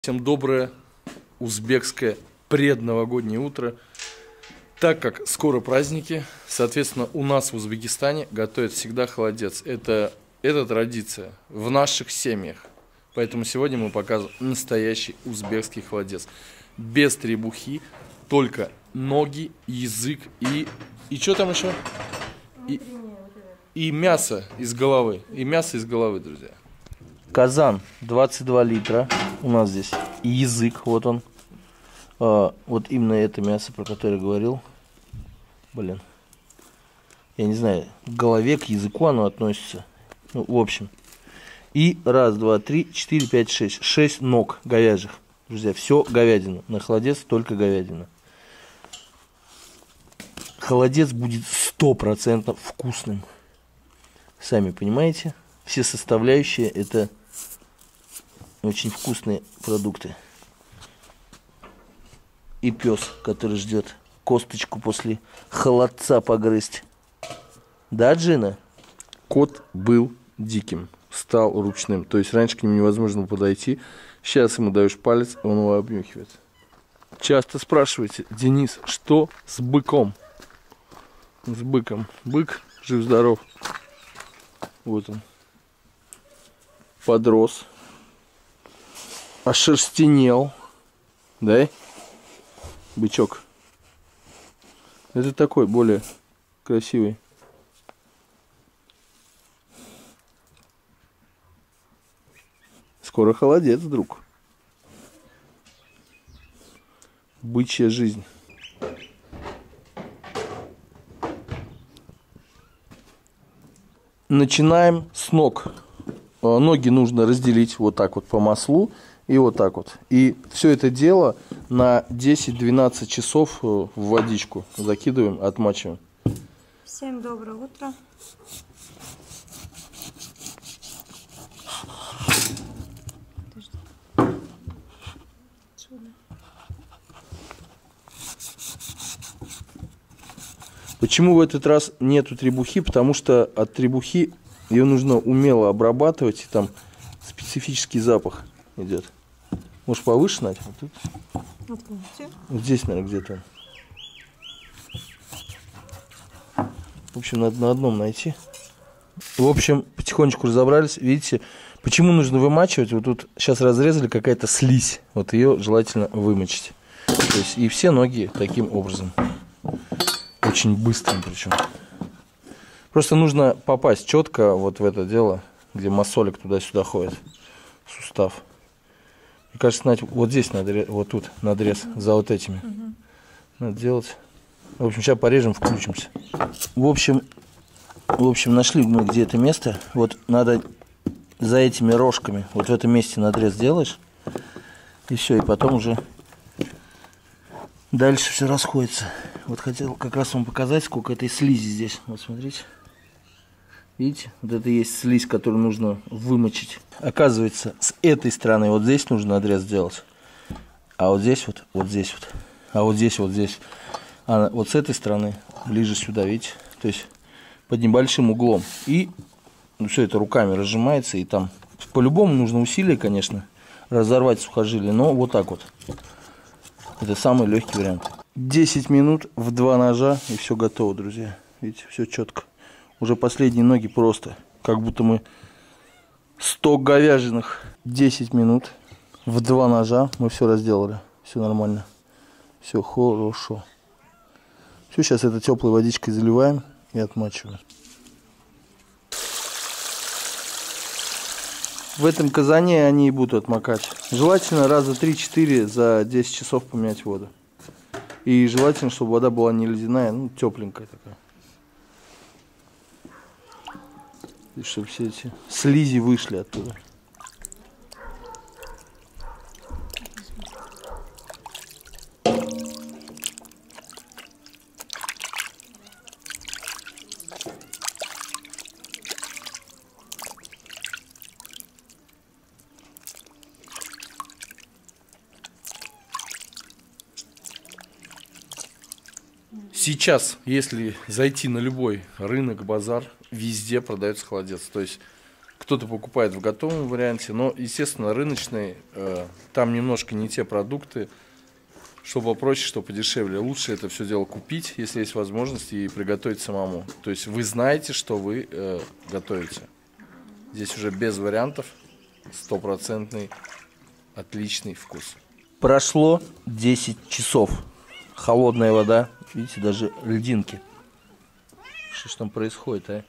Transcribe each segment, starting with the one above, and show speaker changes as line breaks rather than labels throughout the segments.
Всем доброе узбекское предновогоднее утро. Так как скоро праздники, соответственно, у нас в Узбекистане готовят всегда холодец. Это традиция в наших семьях. Поэтому сегодня мы показываем настоящий узбекский холодец. Без требухи, только ноги, язык и что там еще? И мясо из головы. И мясо из головы, друзья. Казан 22 литра. У нас здесь язык, вот он. Вот именно это мясо, про которое я говорил. Блин. Я не знаю, к голове, к языку оно относится. Ну, в общем. И раз, два, три, 4, 5, 6. 6 ног говяжьих. Друзья, все говядина. На холодец только говядина. Холодец будет 100% вкусным. Сами понимаете, все составляющие это очень вкусные продукты. И пес, который ждет косточку после холодца погрызть. Да, Джина? Кот был диким, стал ручным. То есть раньше к нему невозможно подойти. Сейчас ему даешь палец, он его обнюхивает. Часто спрашиваете: Денис, что с быком? С быком. Бык жив-здоров. Вот он. Подрос. Ошерстенел. Да? Бычок. Это такой, более красивый. Скоро холодец, друг. Бычья жизнь. Начинаем с ног. Ноги нужно разделить вот так вот по маслу и вот так вот. И все это дело на 10-12 часов в водичку закидываем, отмачиваем.
Всем доброе утро.
Почему в этот раз нету требухи? Потому что от требухи ее нужно умело обрабатывать, и там специфический запах идет. Может, повыше, Надь? Вот тут? Вот здесь, наверное, где-то. В общем, надо на одном найти. В общем, потихонечку разобрались. Видите, почему нужно вымачивать? Вот тут сейчас разрезали какая-то слизь. Вот ее желательно вымочить. То есть и все ноги таким образом. Очень быстрым причем. Просто нужно попасть четко вот в это дело, где мозолик туда-сюда ходит. Сустав. Мне кажется, Надь, вот здесь надо, вот тут надрез, за вот этими. Надо делать. В общем, сейчас порежем, включимся. В общем, нашли мы где это место. Вот надо за этими рожками, вот в этом месте надрез делаешь. И все, и потом уже дальше все расходится. Вот хотел как раз вам показать, сколько этой слизи здесь. Вот смотрите. Видите? Вот это есть слизь, которую нужно вымочить. Оказывается, с этой стороны вот здесь нужно надрез сделать. А вот здесь вот, вот здесь вот. А вот здесь, вот здесь. А вот с этой стороны, ближе сюда, видите? То есть под небольшим углом. И ну, все это руками разжимается. И там по-любому нужно усилие, конечно, разорвать сухожилие. Но вот так вот. Это самый легкий вариант. 10 минут в 2 ножа и все готово, друзья. Видите, все четко. Уже последние ноги просто, как будто мы 100 говяжьих. 10 минут в 2 ножа мы все разделали. Все нормально. Все хорошо. Все, сейчас это теплой водичкой заливаем и отмачиваем. В этом казане они и будут отмокать. Желательно раза 3-4 за 10 часов поменять воду. И желательно, чтобы вода была не ледяная, ну, тепленькая такая. И чтобы все эти слизи вышли оттуда. Сейчас, если зайти на любой рынок, базар, везде продается холодец. То есть Кто-то покупает в готовом варианте, но, естественно, рыночный, там немножко не те продукты, что попроще, что подешевле. Лучше это все дело купить, если есть возможность, и приготовить самому. То есть вы знаете, что вы готовите. Здесь уже без вариантов, 100% отличный вкус. Прошло 10 часов. Холодная вода, видите, даже льдинки. Что ж там происходит, а?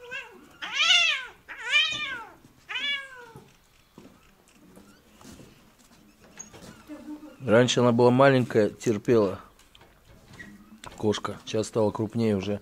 Раньше она была маленькая, терпела. Кошка. Сейчас стала крупнее уже.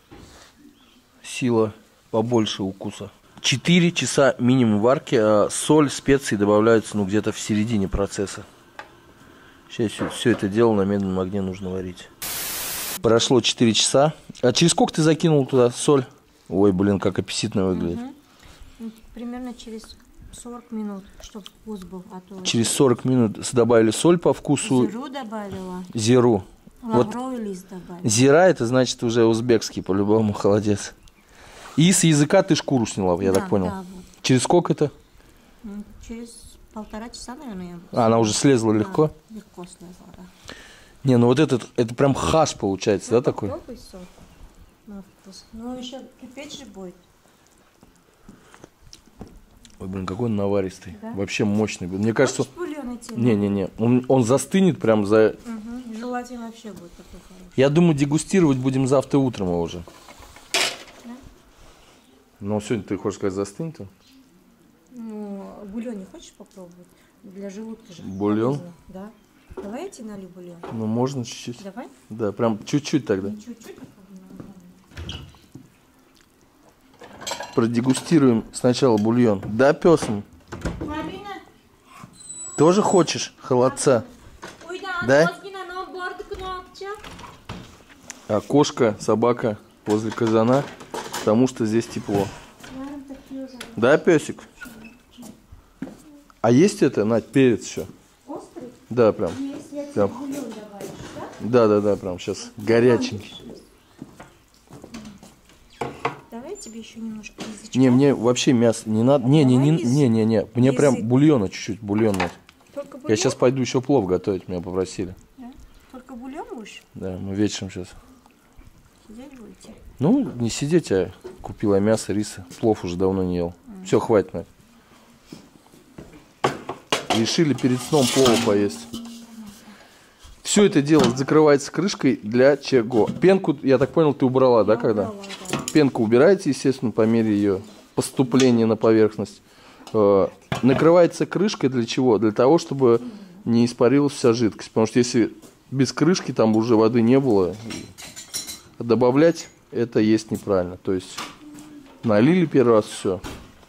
Сила побольше укуса. 4 часа минимум варки, а соль, специи добавляются где-то в середине процесса. Сейчас все это дело на медленном огне нужно варить. Прошло 4 часа. А через сколько ты закинул туда соль? Ой, блин, как аппетитно выглядит.
Примерно через 40 минут, чтобы вкус был. А то
через 40 минут добавили соль по вкусу.
зиру добавила.
Зиру.
Лавровый лист добавила.
Зира это значит уже узбекский, по-любому, холодец. И с языка ты шкуру сняла, я так понял. Да, вот. Через сколько это?
Через 1,5 часа, наверное.
Она уже слезла легко?
Легко слезла, да.
Не, ну вот это прям хаш получается, да, такой?
Попробуй сок на вкус. Ну еще кипеть же будет.
Ой, блин, какой он наваристый. Да? Вообще мощный. Мне
кажется,
не. Он застынет прям за...
Угу. Желательно вообще будет такой хороший.
Я думаю, дегустировать будем завтра утром его уже. Да? Но сегодня ты хочешь сказать, застынет он?
Ну, бульон не хочешь попробовать? Для желудка же.
Бульон?
Да. Давай я тебе налью бульон.
Ну, можно чуть-чуть.
Давай?
Да, прям чуть-чуть тогда.
Чуть-чуть.
Продегустируем сначала бульон. Да, пес?
Марина?
Тоже хочешь холодца? Да? А кошка, собака возле казана, потому что здесь тепло. Да, песик? А есть это, Надь, перец еще?
Острый?
Да, прям.
Прям.
Да, прям сейчас горяченький.
Тебе еще немножко язычка.
Не, мне вообще мясо не надо. Не. Мне язык. Прям бульона чуть-чуть, бульон надо.
Только бульон?
Я сейчас пойду еще плов готовить, меня попросили.
Да? Только бульон будешь?
Да, мы вечером сейчас.
Сидеть будете?
Ну, не сидеть, а купила мясо, риса. Плов уже давно не ел. Все, хватит, Надь. Решили перед сном плова поесть. Все это дело закрывается крышкой для чего? Пенку, я так понял, ты убрала, да, когда?
Убрала, да.
Пенку убираете, естественно, по мере ее поступления на поверхность. Накрывается крышкой для чего? Для того, чтобы не испарилась вся жидкость. Потому что если без крышки там уже воды не было, добавлять это есть неправильно. То есть налили первый раз, все.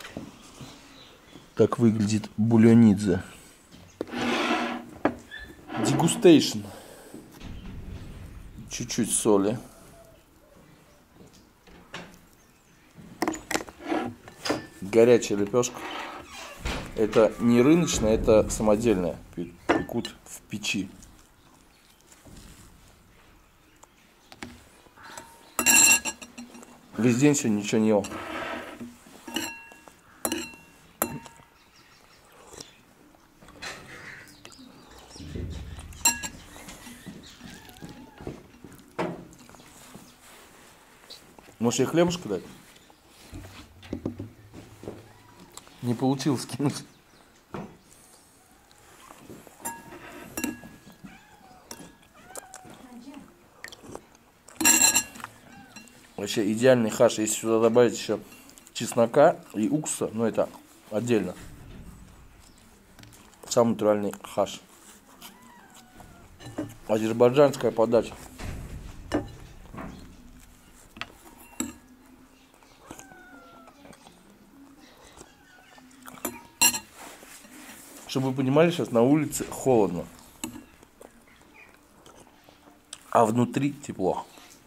Так выглядит бульонидзе. Дегустейшн. Чуть-чуть соли. Горячая лепешка. Это не рыночная, это самодельная. Пекут в печи. Весь день сегодня ничего не ел. Может, ей хлебушка дать? Не получилось кинуть. Вообще идеальный хаш. Если сюда добавить еще чеснока и уксуса, ну это отдельно. Самый натуральный хаш. Азербайджанская подача. Чтобы вы понимали, сейчас на улице холодно, а внутри тепло.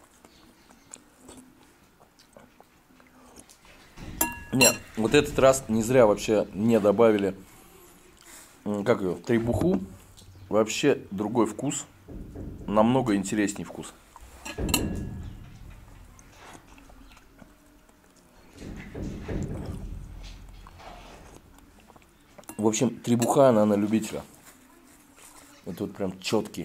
Нет, вот этот раз не зря вообще не добавили, как ее, требуху. Вообще другой вкус, намного интересней вкус. В общем, требуха она на любителя. Это вот прям четкий.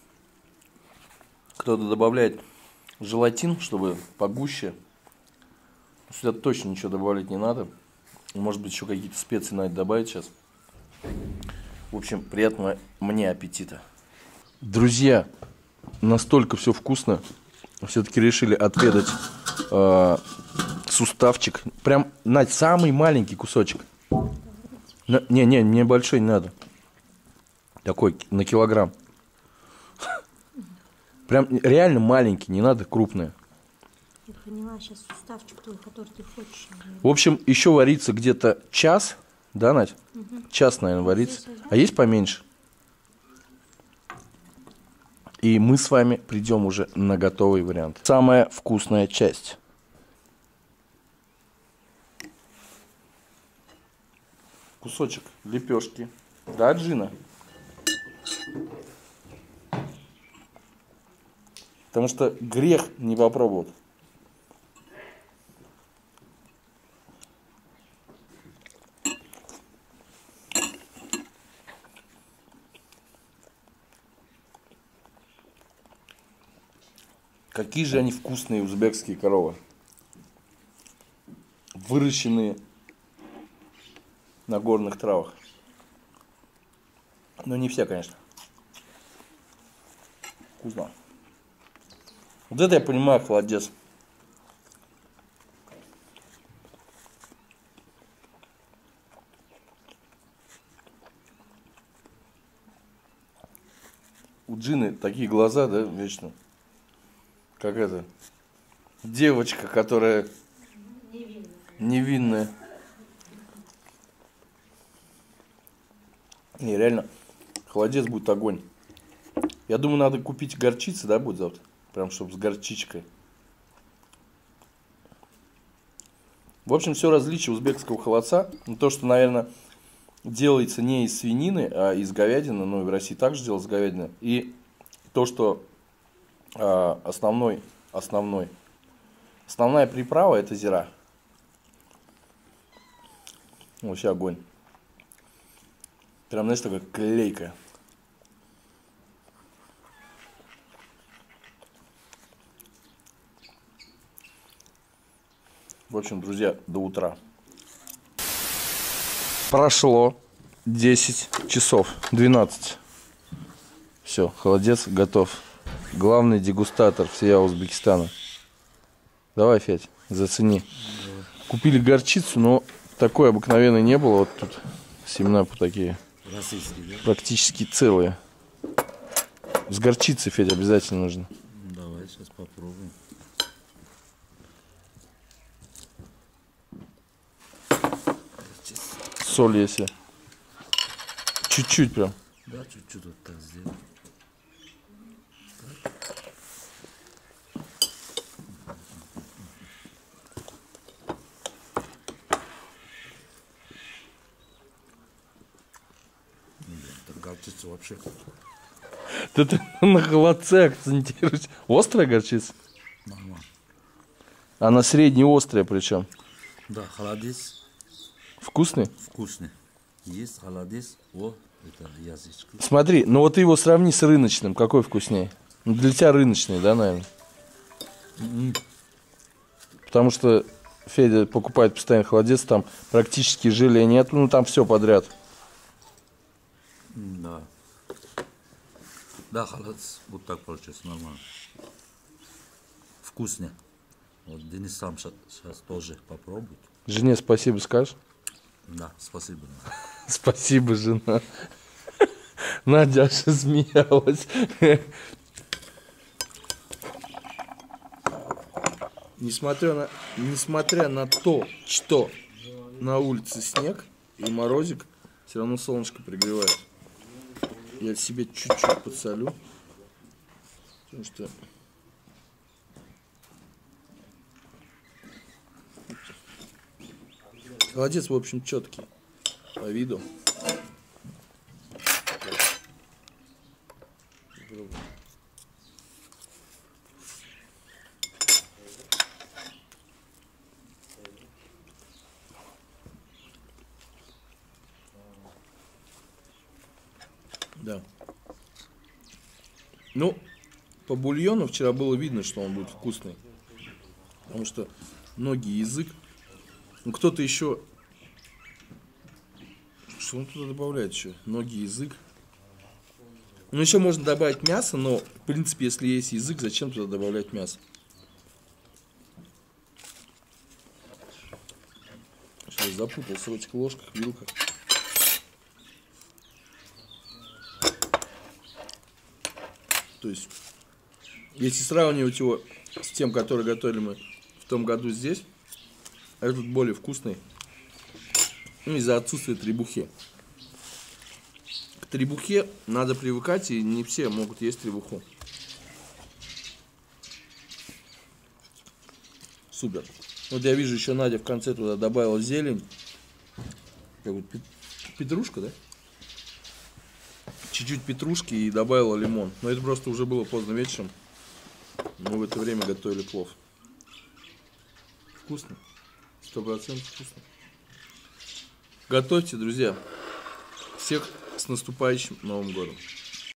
Кто-то добавляет желатин, чтобы погуще. Сюда точно ничего добавлять не надо. Может быть, еще какие-то специи надо добавить сейчас. В общем, приятного мне аппетита. Друзья, настолько все вкусно. Все-таки решили отведать суставчик. Прям на самый маленький кусочек. Не, большой не надо. Такой на килограмм. Прям реально маленький, не надо крупный.
Я поняла, сейчас суставчик твой, который ты хочешь.
В общем, еще варится где-то час. Да, Надь? Угу. Час, наверное, варится. А есть поменьше? И мы с вами придем уже на готовый вариант. Самая вкусная часть. Кусочек лепешки. Да, Джина? Потому что грех не попробовать. Какие же они вкусные узбекские коровы. Выращенные на горных травах. Но не все, конечно. Вкусно. Вот это я понимаю, холодец. У Джины такие глаза, да, вечно. Как это? Девочка, которая невинная. Не, реально, холодец будет огонь. Я думаю, надо купить горчицы, да, будет завтра? Прям, чтобы с горчичкой. В общем, все различие узбекского холодца. То, что, наверное, делается не из свинины, а из говядины. Ну, и в России также делается говядина. И то, что основная приправа — это зира. Вообще огонь. Прям, знаешь, такая клейкая. В общем, друзья, до утра. Прошло 10 часов, 12. Все, холодец готов. Главный дегустатор всея Узбекистана. Давай, Федь, зацени. Купили горчицу, но такой обыкновенной не было. Вот тут семена такие. Российские, да? Практически целые. С горчицей, Федя, обязательно нужно.
Давай, сейчас попробуем.
Соль, если. Чуть-чуть прям.
Да, чуть-чуть вот так сделать. Горчица вообще.
Ты на холодце акцентируешь. Острая горчица?
Нормально.
Она средне-острая причем.
Да, холодец.
Вкусный?
Вкусный. Есть холодец. О, это язычко.
Смотри, ну вот ты его сравни с рыночным. Какой вкуснее? Ну, для тебя рыночный, да, наверное? Потому что Федя покупает постоянно холодец, там практически желе нет, ну там все подряд.
Да. Да, холодец вот так получается, нормально. Вкусно. Вот Денис сам сейчас тоже попробует.
Жене спасибо скажешь?
Да, спасибо.
Спасибо, жена. Надя аж смеялась. Несмотря на то, что на улице снег и морозик, все равно солнышко пригревает. Я себе чуть-чуть подсолю. Потому что... Холодец, в общем, четкий по виду. Ну, по бульону вчера было видно, что он будет вкусный. Потому что ноги, язык. Ну, кто-то еще... Что он туда добавляет еще? Ноги, язык. Ну, еще можно добавить мясо, но, в принципе, если есть язык, зачем туда добавлять мясо? Сейчас запутался в этих ложках, вилках. То есть, если сравнивать его с тем, который готовили мы в том году здесь, этот более вкусный. Ну, из-за отсутствия требухи. К требухе надо привыкать, и не все могут есть требуху. Супер. Вот я вижу, еще Надя в конце туда добавила зелень. Как бы петрушка, да? Чуть-чуть петрушки и добавила лимон. Но это просто уже было поздно вечером. Мы в это время готовили плов. Вкусно. 100% вкусно. Готовьте, друзья. Всех с наступающим Новым годом.